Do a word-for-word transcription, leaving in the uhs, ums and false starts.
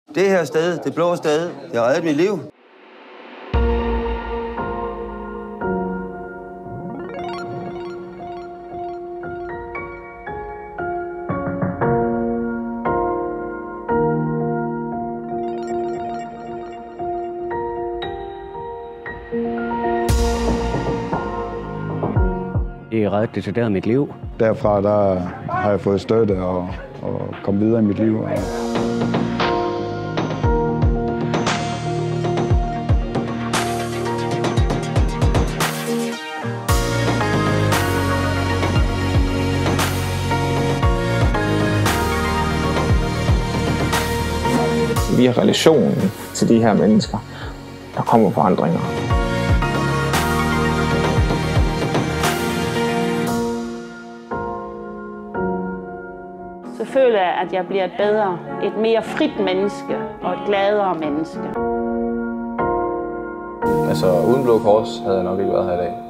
Det her sted, det blå sted, det har reddet mit liv. Det er ret decideret mit liv. Derfra der har jeg fået støtte og, og kommet videre i mit liv. Via relationen til de her mennesker, der kommer forandringer. Så føler jeg, at jeg bliver et bedre, et mere frit menneske og et gladere menneske. Altså uden Blå Kors havde jeg nok ikke været her i dag.